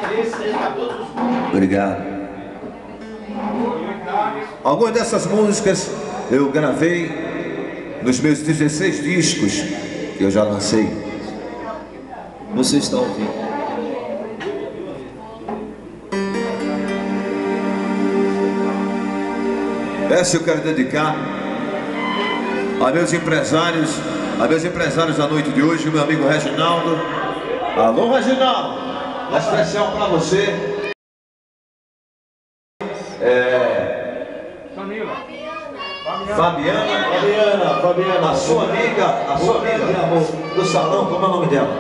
Obrigado. Algumas dessas músicas eu gravei nos meus 16 discos que eu já lancei. Você está ouvindo? Essa eu quero dedicar a meus empresários da noite de hoje, o meu amigo Reginaldo. Alô, Reginaldo, é especial para você. Fabiana, a sua amiga do salão, como é o nome dela?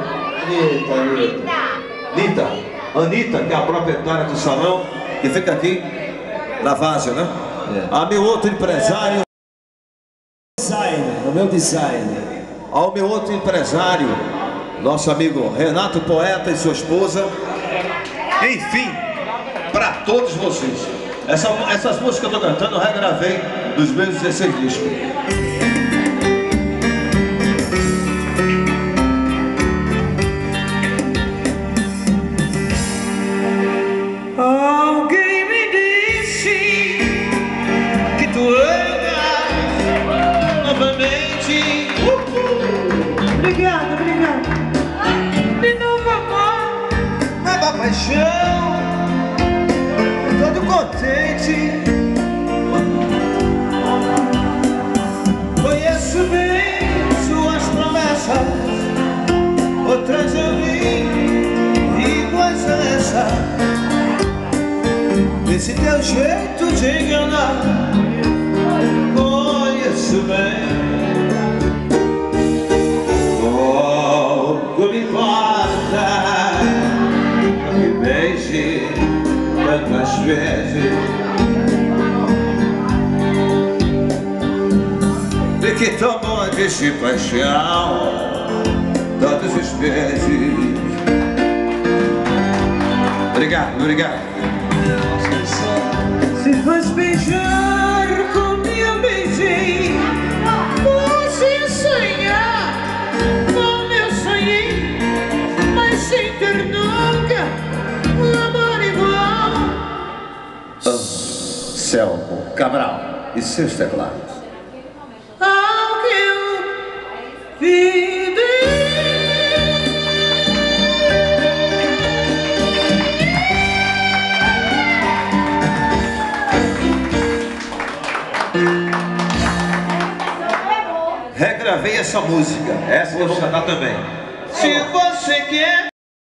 Anitta, que é a proprietária do salão, que fica aqui na Várzea, né? A meu outro empresário, O meu designer. ao meu outro empresário, nosso amigo Renato Poeta e sua esposa. Enfim, para todos vocês. Essas músicas que eu estou cantando eu regravei dos meus 16 discos. Alguém me disse que tu amas novamente. Obrigado. De novo amor, nova paixão, todo contente. Conheço bem suas promessas, outras eu vi iguais a essa. Esse teu jeito de enganar, conheço bem. Pouco me importa que me beije tantas vezes, e que tomou de paixão todos os vezes. Obrigado. Se faz beijar como eu beijei, você sonhar como eu sonhei, mas sem ter nunca um amor igual. Selmo Cabral e seus teclados. Ao que eu vivi. Regravei essa música, essa eu vou cantar também. Se você quer